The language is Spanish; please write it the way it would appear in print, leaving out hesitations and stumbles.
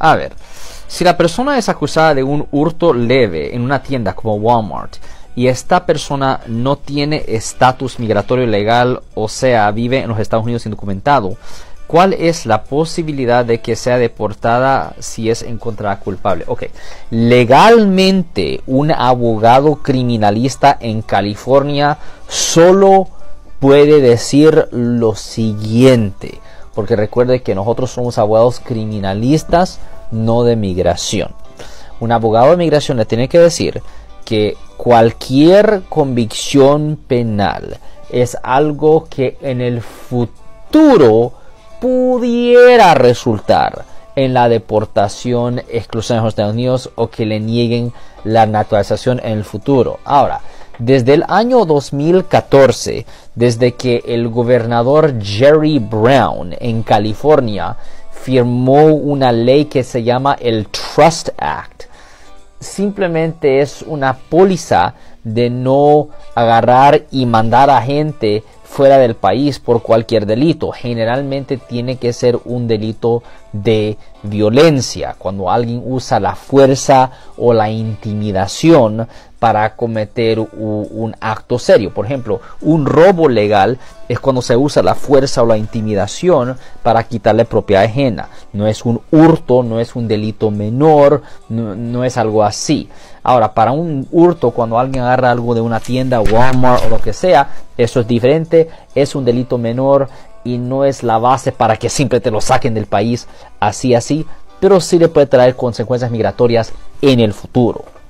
A ver, si la persona es acusada de un hurto leve en una tienda como Walmart y esta persona no tiene estatus migratorio legal, o sea, vive en los Estados Unidos indocumentado, ¿cuál es la posibilidad de que sea deportada si es encontrada culpable? Ok, legalmente un abogado criminalista en California solo puede decir lo siguiente, porque recuerde que nosotros somos abogados criminalistas, no de migración. Un abogado de migración le tiene que decir que cualquier convicción penal es algo que en el futuro pudiera resultar en la deportación exclusiva de los Estados Unidos o que le nieguen la naturalización en el futuro. Ahora, desde el año 2014, desde que el gobernador Jerry Brown en California firmó una ley que se llama el Trust Act, simplemente es una póliza de no agarrar y mandar a gente fuera del país por cualquier delito. Generalmente tiene que ser un delito de violencia, cuando alguien usa la fuerza o la intimidación para cometer un acto serio. Por ejemplo, un robo legal es cuando se usa la fuerza o la intimidación para quitarle propiedad ajena. No es un hurto, no es un delito menor, no es algo así. Ahora, para un hurto, cuando alguien agarra algo de una tienda, Walmart o lo que sea, eso es diferente, es un delito menor y no es la base para que siempre te lo saquen del país así, pero sí le puede traer consecuencias migratorias en el futuro.